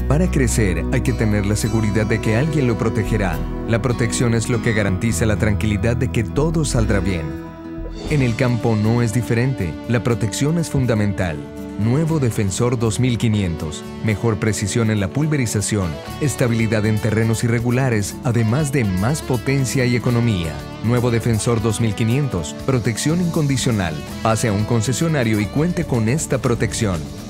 Para crecer hay que tener la seguridad de que alguien lo protegerá. La protección es lo que garantiza la tranquilidad de que todo saldrá bien. En el campo no es diferente, la protección es fundamental. Nuevo Defensor 2500, mejor precisión en la pulverización, estabilidad en terrenos irregulares, además de más potencia y economía. Nuevo Defensor 2500, protección incondicional. Pase a un concesionario y cuente con esta protección.